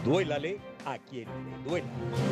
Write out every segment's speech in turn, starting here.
Duélale a quien le duela.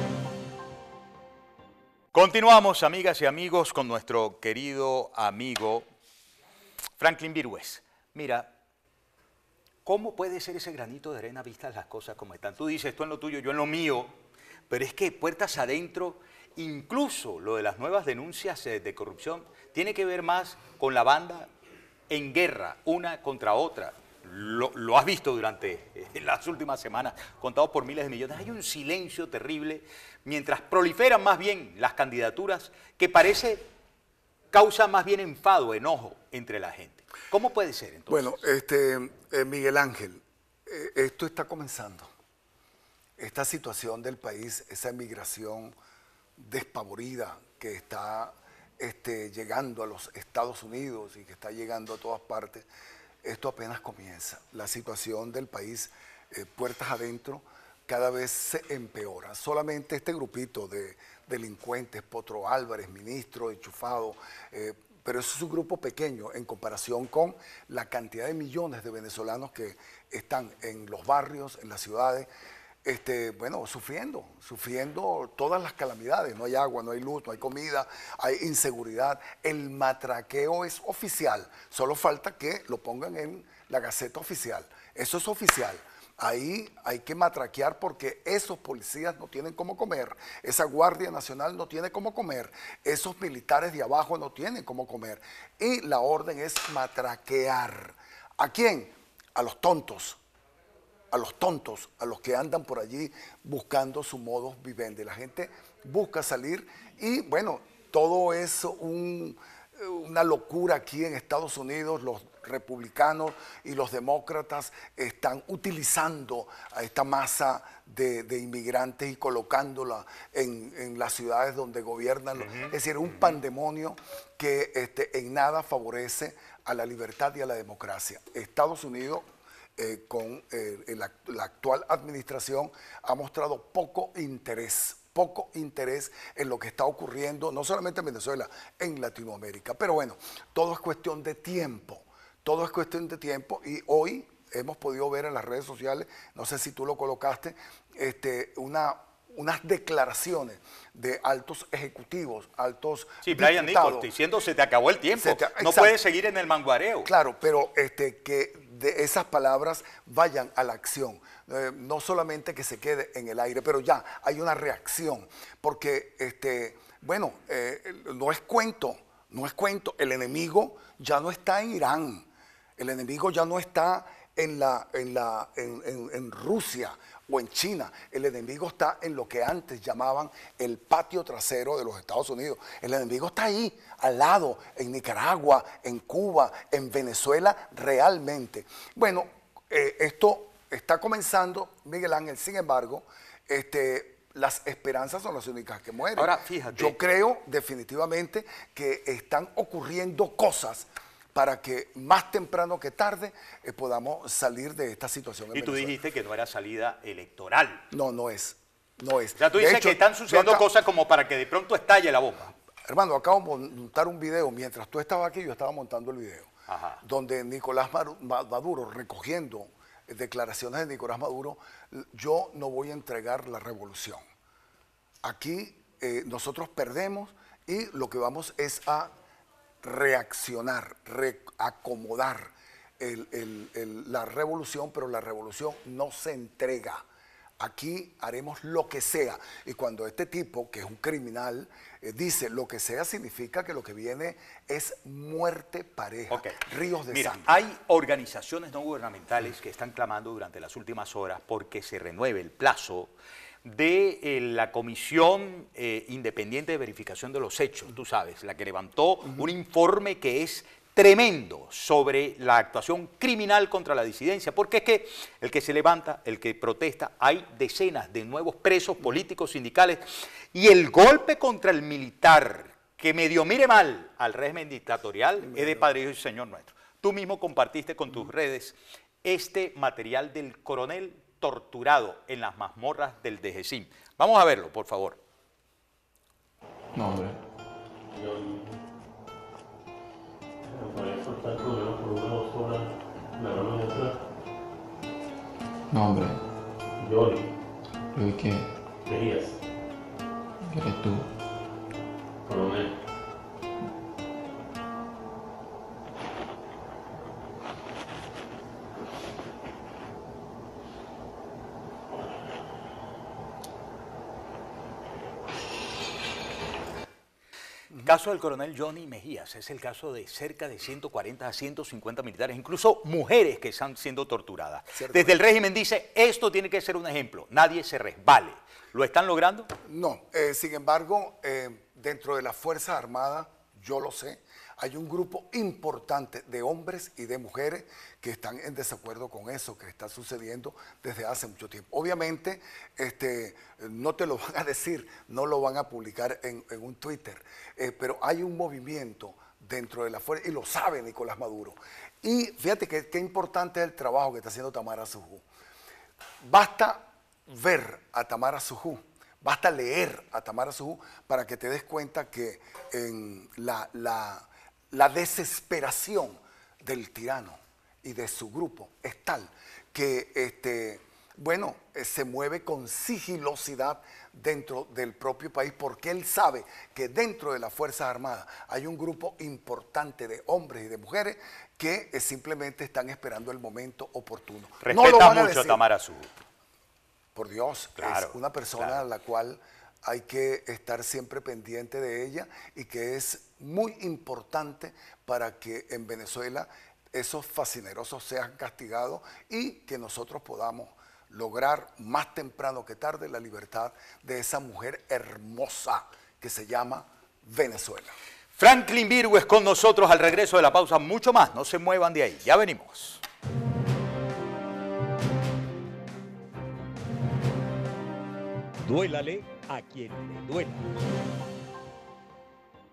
Continuamos, amigas y amigos, con nuestro querido amigo Franklin Virgües. Mira, ¿cómo puede ser ese granito de arena vistas las cosas como están? Tú dices, tú en lo tuyo, yo en lo mío, pero es que puertas adentro, incluso lo de las nuevas denuncias de corrupción, tiene que ver más con la banda en guerra, una contra otra. Lo has visto durante las últimas semanas, contado por miles de millones. Hay un silencio terrible mientras proliferan más bien las candidaturas que parece causa más bien enfado, enojo entre la gente. ¿Cómo puede ser entonces? Bueno, Miguel Ángel, esto está comenzando. Esta situación del país, esa emigración despavorida que está llegando a los Estados Unidos y que está llegando a todas partes, esto apenas comienza. La situación del país, puertas adentro, cada vez se empeora. Solamente este grupito de delincuentes, Potro Álvarez, ministro, enchufado, pero eso es un grupo pequeño en comparación con la cantidad de millones de venezolanos que están en los barrios, en las ciudades, bueno, sufriendo todas las calamidades. No hay agua, no hay luz, no hay comida, hay inseguridad. El matraqueo es oficial, solo falta que lo pongan en la Gaceta Oficial. Eso es oficial. Ahí hay que matraquear porque esos policías no tienen cómo comer, esa Guardia Nacional no tiene cómo comer, esos militares de abajo no tienen cómo comer. Y la orden es matraquear. ¿A quién? A los tontos. A los que andan por allí buscando su modus vivendi. La gente busca salir y bueno, todo es una locura aquí en Estados Unidos. Los republicanos y los demócratas están utilizando a esta masa de inmigrantes y colocándola en las ciudades donde gobiernan. Es decir, un pandemonio que en nada favorece a la libertad y a la democracia. Estados Unidos con la actual administración ha mostrado poco interés en lo que está ocurriendo, no solamente en Venezuela, en Latinoamérica. Pero bueno, todo es cuestión de tiempo, y hoy hemos podido ver en las redes sociales, no sé si tú lo colocaste, unas declaraciones de altos ejecutivos, altos sí, Brian Nichols diciendo se te acabó el tiempo, no puedes seguir en el manguareo. Claro, pero que de esas palabras vayan a la acción, no solamente que se quede en el aire, pero ya hay una reacción, porque bueno, no es cuento, el enemigo ya no está en Irán, el enemigo ya no está en Rusia o en China. El enemigo está en lo que antes llamaban el patio trasero de los Estados Unidos. El enemigo está ahí, al lado, en Nicaragua, en Cuba, en Venezuela, realmente. Bueno, esto está comenzando, Miguel Ángel, sin embargo, las esperanzas son las únicas que mueren. Ahora, fíjate. Yo creo definitivamente que están ocurriendo cosas para que más temprano que tarde podamos salir de esta situación. Y tú dijiste que no era salida electoral. No, no es. O sea, tú dices que están sucediendo cosas como para que de pronto estalle la bomba. Hermano, acabo de montar un video. Mientras tú estabas aquí, yo estaba montando el video. Ajá. Donde Nicolás Maduro, recogiendo declaraciones de Nicolás Maduro, yo no voy a entregar la revolución. Aquí nosotros perdemos y lo que vamos es a reaccionar, acomodar la revolución, pero la revolución no se entrega. Aquí haremos lo que sea. Y cuando este tipo, que es un criminal, dice lo que sea, significa que lo que viene es muerte pareja, ríos de sangre. Hay organizaciones no gubernamentales que están clamando durante las últimas horas porque se renueve el plazo de la Comisión Independiente de Verificación de los Hechos, tú sabes, la que levantó un informe que es tremendo sobre la actuación criminal contra la disidencia, porque es que el que se levanta, el que protesta, hay decenas de nuevos presos políticos, sindicales, y el golpe contra el militar, que medio mire mal al régimen dictatorial, es de Padre, Hijo y Señor nuestro. Tú mismo compartiste con tus redes este material del coronel torturado en las mazmorras del DGCIM. Vamos a verlo, por favor. No, hombre. No, hombre. Yoli. ¿Y hoy qué? Mejías, ¿Qué eres tú? coronel. El caso del coronel Johnny Mejías es el caso de cerca de 140 a 150 militares, incluso mujeres que están siendo torturadas. Desde el régimen dice, esto tiene que ser un ejemplo, nadie se resbale. ¿Lo están logrando? No, sin embargo, dentro de las Fuerzas Armadas, yo lo sé, hay un grupo importante de hombres y de mujeres que están en desacuerdo con eso que está sucediendo desde hace mucho tiempo. Obviamente, no te lo van a decir, no lo van a publicar en un Twitter, pero hay un movimiento dentro de la fuerza, y lo sabe Nicolás Maduro. Y fíjate qué importante es el trabajo que está haciendo Tamara Sujú. Basta ver a Tamara Sujú, basta leer a Tamara Sujú para que te des cuenta que en la desesperación del tirano y de su grupo es tal que se mueve con sigilosidad dentro del propio país, porque él sabe que dentro de las Fuerzas Armadas hay un grupo importante de hombres y de mujeres que simplemente están esperando el momento oportuno. Respeta mucho a Tamara Sujú. Por Dios, claro, es una persona a la cual hay que estar siempre pendiente de ella y que es muy importante para que en Venezuela esos fascinerosos sean castigados y que nosotros podamos lograr más temprano que tarde la libertad de esa mujer hermosa que se llama Venezuela. Franklin Virgo es con nosotros al regreso de la pausa, mucho más, no se muevan de ahí, ya venimos. Duélale a quien le duela.